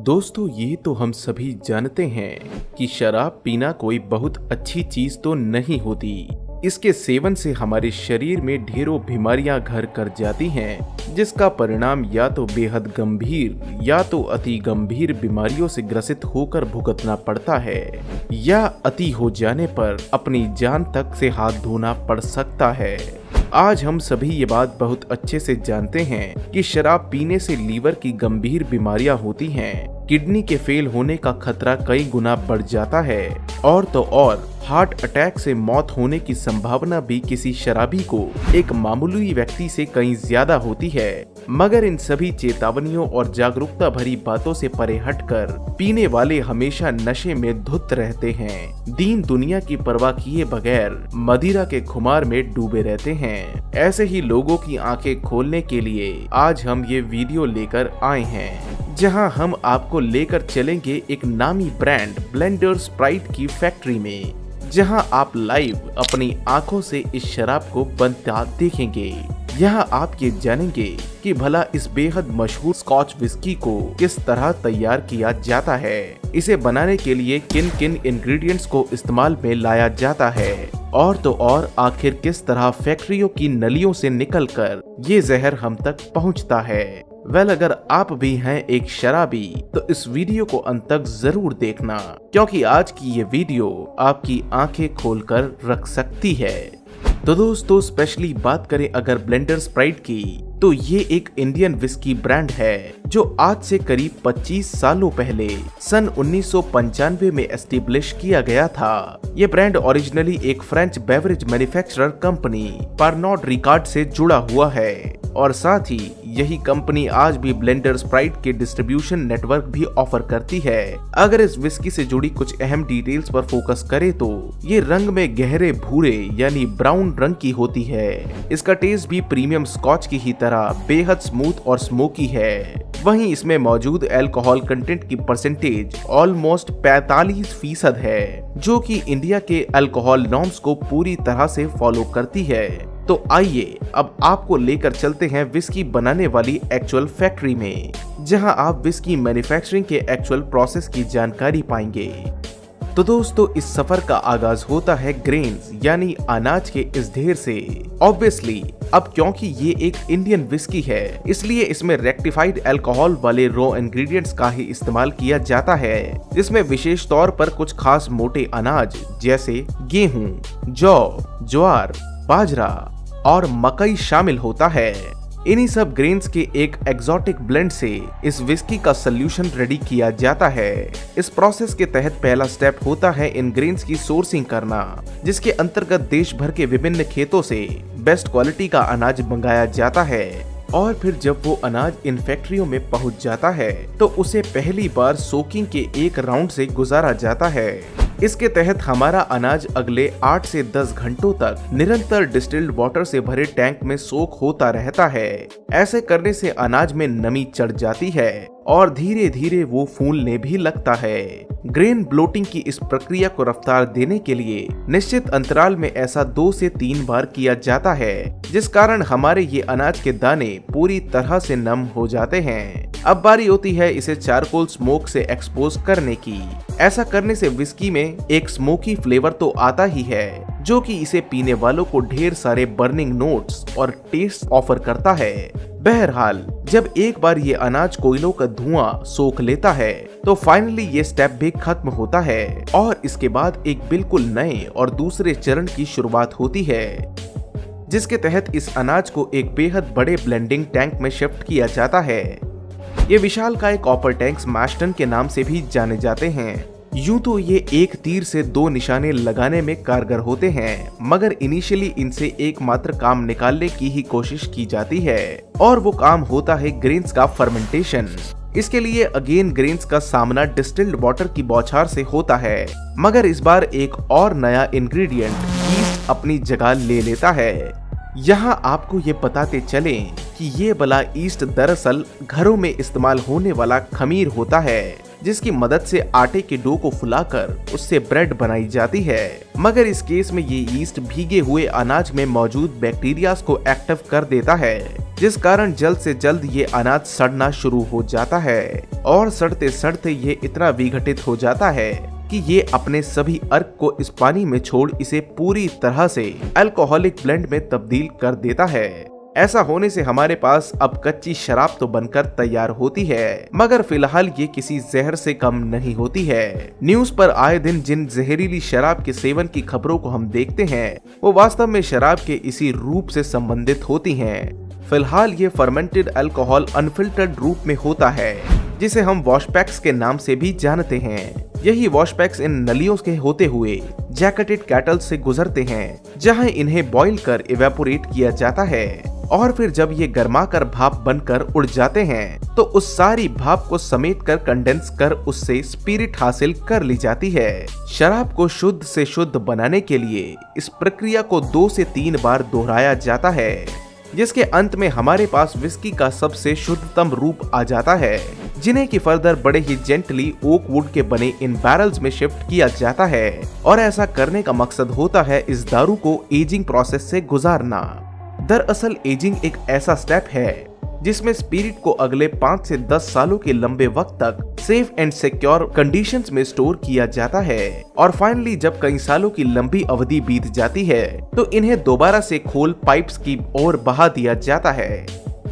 दोस्तों, ये तो हम सभी जानते हैं कि शराब पीना कोई बहुत अच्छी चीज तो नहीं होती। इसके सेवन से हमारे शरीर में ढेरों बीमारियां घर कर जाती हैं, जिसका परिणाम या तो बेहद गंभीर या तो अति गंभीर बीमारियों से ग्रसित होकर भुगतना पड़ता है, या अति हो जाने पर अपनी जान तक से हाथ धोना पड़ सकता है। आज हम सभी ये बात बहुत अच्छे से जानते हैं कि शराब पीने से लीवर की गंभीर बीमारियां होती हैं, किडनी के फेल होने का खतरा कई गुना बढ़ जाता है और तो और हार्ट अटैक से मौत होने की संभावना भी किसी शराबी को एक मामूली व्यक्ति से कहीं ज्यादा होती है। मगर इन सभी चेतावनियों और जागरूकता भरी बातों से परे हटकर पीने वाले हमेशा नशे में धुत रहते हैं, दीन दुनिया की परवाह किए बगैर मदिरा के खुमार में डूबे रहते हैं। ऐसे ही लोगों की आंखें खोलने के लिए आज हम ये वीडियो लेकर आए हैं, जहां हम आपको लेकर चलेंगे एक नामी ब्रांड ब्लेंडर स्प्राइट की फैक्ट्री में, जहां आप लाइव अपनी आंखों से इस शराब को बनता देखेंगे। यहाँ आप ये जानेंगे कि भला इस बेहद मशहूर स्कॉच विस्की को किस तरह तैयार किया जाता है, इसे बनाने के लिए किन किन इंग्रेडिएंट्स को इस्तेमाल में लाया जाता है, और तो और आखिर किस तरह फैक्ट्रियों की नलियों से निकलकर ये जहर हम तक पहुँचता है। अगर आप भी हैं एक शराबी तो इस वीडियो को अंत तक जरूर देखना, क्योंकि आज की ये वीडियो आपकी आंखें खोलकर रख सकती है। तो दोस्तों, स्पेशली बात करें अगर ब्लेंडर स्प्राइट की, तो ये एक इंडियन विस्की ब्रांड है जो आज से करीब 25 सालों पहले सन 1995 में एस्टेब्लिश किया गया था। ये ब्रांड ओरिजिनली एक French beverage manufacturer company Pernod Ricard से जुड़ा हुआ है, और साथ ही यही कंपनी आज भी ब्लेंडर स्प्राइट के डिस्ट्रीब्यूशन नेटवर्क भी ऑफर करती है। अगर इस विस्की से जुड़ी कुछ अहम डिटेल्स पर फोकस करें तो ये रंग में गहरे भूरे यानी ब्राउन रंग की होती है। इसका टेस्ट भी प्रीमियम स्कॉच की ही तरह बेहद स्मूथ और स्मोकी है। वहीं इसमें मौजूद अल्कोहल कंटेंट की परसेंटेज ऑलमोस्ट 45% है, जो कि इंडिया के अल्कोहल नॉर्म्स को पूरी तरह से फॉलो करती है। तो आइए अब आपको लेकर चलते हैं विस्की बनाने वाली एक्चुअल फैक्ट्री में, जहां आप विस्की मैन्युफैक्चरिंग के एक्चुअल प्रोसेस की जानकारी पाएंगे। तो दोस्तों, इस सफर का आगाज होता है ग्रेन्स यानी अनाज के इस ढेर से। ऑब्वियसली अब क्योंकि ये एक इंडियन विस्की है, इसलिए इसमें रेक्टिफाइड अल्कोहल वाले रॉ इंग्रेडिएंट्स का ही इस्तेमाल किया जाता है, जिसमें विशेष तौर पर कुछ खास मोटे अनाज जैसे गेहूं, जौ, ज्वार, बाजरा और मकई शामिल होता है। इन्हीं सब ग्रेन्स के एक एक्सोटिक ब्लेंड से इस विस्की का सोल्यूशन रेडी किया जाता है। इस प्रोसेस के तहत पहला स्टेप होता है इन ग्रेन्स की सोर्सिंग करना, जिसके अंतर्गत देश भर के विभिन्न खेतों से बेस्ट क्वालिटी का अनाज मंगाया जाता है, और फिर जब वो अनाज इन फैक्ट्रियों में पहुंच जाता है तो उसे पहली बार सोकिंग के एक राउंड से गुजारा जाता है। इसके तहत हमारा अनाज अगले 8 से 10 घंटों तक निरंतर डिस्टिल्ड वाटर से भरे टैंक में सोक होता रहता है। ऐसे करने से अनाज में नमी चढ़ जाती है और धीरे धीरे वो फूलने भी लगता है। ग्रेन ब्लोटिंग की इस प्रक्रिया को रफ्तार देने के लिए निश्चित अंतराल में ऐसा 2 से 3 बार किया जाता है, जिस कारण हमारे ये अनाज के दाने पूरी तरह से नम हो जाते हैं। अब बारी होती है इसे चारकोल स्मोक से एक्सपोज करने की। ऐसा करने से विस्की में एक स्मोकी फ्लेवर तो आता ही है, जो कि इसे पीने वालों को ढेर सारे बर्निंग नोट्स और टेस्ट ऑफर करता है। बहरहाल जब एक बार ये अनाज कोयलों का धुआं सोख लेता है तो फाइनली ये स्टेप भी खत्म होता है, और इसके बाद एक बिल्कुल नए और दूसरे चरण की शुरुआत होती है, जिसके तहत इस अनाज को एक बेहद बड़े ब्लेंडिंग टैंक में शिफ्ट किया जाता है। ये विशालकाय कॉपर टैंक्स मैशटन के नाम से भी जाने जाते हैं। यूं तो ये एक तीर से 2 निशाने लगाने में कारगर होते हैं, मगर इनिशियली इनसे एकमात्र काम निकालने की ही कोशिश की जाती है, और वो काम होता है ग्रेन्स का फर्मेंटेशन। इसके लिए अगेन ग्रेन्स का सामना डिस्टिल्ड वाटर की बौछार से होता है, मगर इस बार एक और नया इंग्रेडिएंट यीस्ट अपनी जगह ले लेता है। यहाँ आपको ये बताते चलें कि कि ये वाला ईस्ट दरअसल घरों में इस्तेमाल होने वाला खमीर होता है, जिसकी मदद से आटे के डो को फुलाकर उससे ब्रेड बनाई जाती है। मगर इस केस में ये ईस्ट भीगे हुए अनाज में मौजूद बैक्टीरिया को एक्टिव कर देता है, जिस कारण जल्द से जल्द ये अनाज सड़ना शुरू हो जाता है और सड़ते सड़ते ये इतना विघटित हो जाता है कि ये अपने सभी अर्क को इस पानी में छोड़ इसे पूरी तरह से अल्कोहलिक ब्लेंड में तब्दील कर देता है। ऐसा होने से हमारे पास अब कच्ची शराब तो बनकर तैयार होती है, मगर फिलहाल ये किसी जहर से कम नहीं होती है। न्यूज पर आए दिन जिन जहरीली शराब के सेवन की खबरों को हम देखते हैं वो वास्तव में शराब के इसी रूप से संबंधित होती हैं। फिलहाल ये फर्मेंटेड अल्कोहल अनफिल्टर्ड रूप में होता है, जिसे हम वॉशपैक्स के नाम से भी जानते हैं। यही वॉशपैक्स इन नलियों के होते हुए जैकेटेड कैटल से गुजरते हैं, जहां इन्हें बॉईल कर इवेपोरेट किया जाता है और फिर जब ये गर्मा कर भाप बनकर उड़ जाते हैं तो उस सारी भाप को समेट कर कंडेंस कर उससे स्पिरिट हासिल कर ली जाती है। शराब को शुद्ध से शुद्ध बनाने के लिए इस प्रक्रिया को 2 से 3 बार दोहराया जाता है, जिसके अंत में हमारे पास विस्की का सबसे शुद्धतम रूप आ जाता है, जिन्हें की फर्दर बड़े ही जेंटली ओक वुड के बने इन बैरल्स में शिफ्ट किया जाता है। और ऐसा करने का मकसद होता है इस दारू को एजिंग प्रोसेस से गुजारना। दरअसल एजिंग एक ऐसा स्टेप है जिसमें स्पिरिट को अगले 5 से 10 सालों के लंबे वक्त तक सेफ एंड सिक्योर कंडीशंस में स्टोर किया जाता है और फाइनली जब कई सालों की लंबी अवधि बीत जाती है तो इन्हें दोबारा से खोल पाइप्स की ओर बहा दिया जाता है,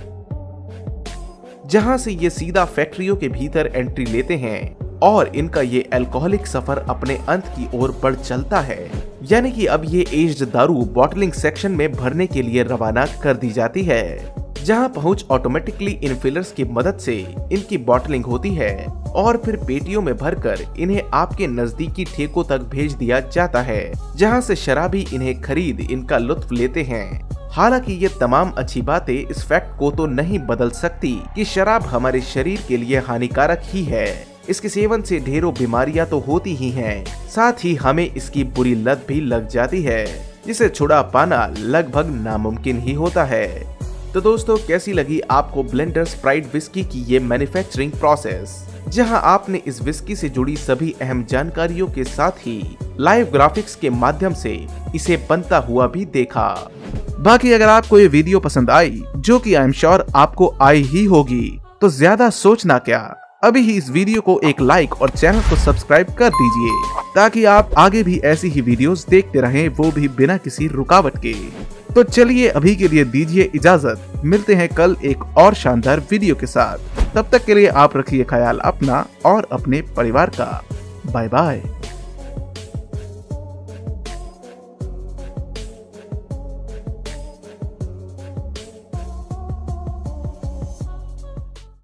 जहां से ये सीधा फैक्ट्रियों के भीतर एंट्री लेते हैं और इनका ये अल्कोहलिक सफर अपने अंत की ओर बढ़ चलता है। यानी कि अब ये एज्ड दारू बॉटलिंग सेक्शन में भरने के लिए रवाना कर दी जाती है, जहां पहुंच ऑटोमेटिकली इनफिलर्स की मदद से इनकी बॉटलिंग होती है और फिर पेटियों में भरकर इन्हें आपके नजदीकी ठेकों तक भेज दिया जाता है, जहां से शराबी इन्हें खरीद इनका लुत्फ लेते हैं। हालांकि ये तमाम अच्छी बातें इस फैक्ट को तो नहीं बदल सकती कि शराब हमारे शरीर के लिए हानिकारक ही है। इसके सेवन से ढेरों बीमारियां तो होती ही हैं, साथ ही हमें इसकी बुरी लत भी लग जाती है, जिसे छुड़ा पाना लगभग नामुमकिन ही होता है। तो दोस्तों, कैसी लगी आपको ब्लेंडर्स प्राइड विस्की की ये मैन्युफैक्चरिंग प्रोसेस, जहां आपने इस विस्की से जुड़ी सभी अहम जानकारियों के साथ ही लाइव ग्राफिक्स के माध्यम से इसे बनता हुआ भी देखा। बाकी अगर आपको ये वीडियो पसंद आई, जो कि आई एम श्योर आपको आई ही होगी, तो ज्यादा सोचना क्या, अभी ही इस वीडियो को एक लाइक और चैनल को सब्सक्राइब कर दीजिए, ताकि आप आगे भी ऐसी ही वीडियोस देखते रहें, वो भी बिना किसी रुकावट के। तो चलिए अभी के लिए दीजिए इजाजत, मिलते हैं कल एक और शानदार वीडियो के साथ। तब तक के लिए आप रखिए ख्याल अपना और अपने परिवार का। Bye bye.